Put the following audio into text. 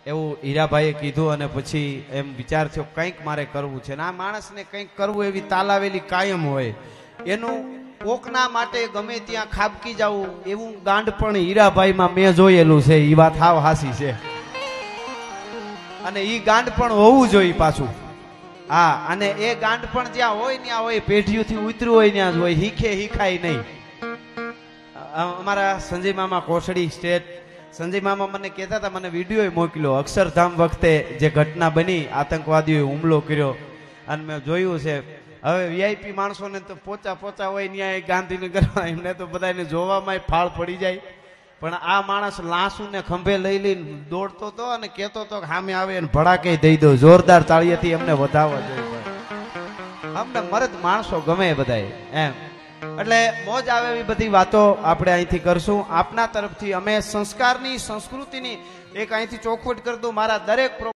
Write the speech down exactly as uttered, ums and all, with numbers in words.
એવું હીરાભાઈએ કીધું અને પછી એમ વિચાર થયો કંઈક મારે કરવું છે. આ માણસને કંઈક કરવું એવી તાલાવેલી કાયમ હોય. એનું કોકના માટે ગમે ત્યાં ખાબકી જવું એવું ગાંડ પણ હીરાભાઈમાં મેં જોયેલું છે. એ વાત હાવ હાસી છે અને ઈ ગાંડ પણ હોવું જોઈએ પાછું. હા, અને એ ગાંડ પણ જ્યાં હોય ત્યાં હોય, પેઢીઓથી ઉતર્યું હોય ત્યાં જ હોય, હીખે હીખાય નહીં. અમારા સંજય મામા કોસડી સ્ટેટ સંજય મામા મને કહેતા હતા, મને વિડીયો મોકલ્યો અક્ષરધામ વખતે જે ઘટના બની, આતંકવાદીઓએ હુમલો કર્યો અને મેં જોયું છે. હવે વીઆઈપી માણસોને તો પોચા પોચા હોય ત્યાં ગાંધીનગર, એમને તો બધાને જોવામાં ફાળ પડી જાય. પણ આ માણસ લાંસુ ને ખંભે લઈ લઈને દોડતો હતો અને કહેતો હતો કે સામે આવે અને ભડાકે દઈ દો. જોરદાર તાળીએથી એમને વધાવવા જોઈએ. અમને મરદ માણસો ગમે બધાય એમ. એટલે મોજ આવે એવી બધી વાતો આપણે અહીંથી કરશું. આપના તરફથી અમે સંસ્કારની સંસ્કૃતિની એક અહીંથી ચોખવટ કરી દઉં. મારા દરેક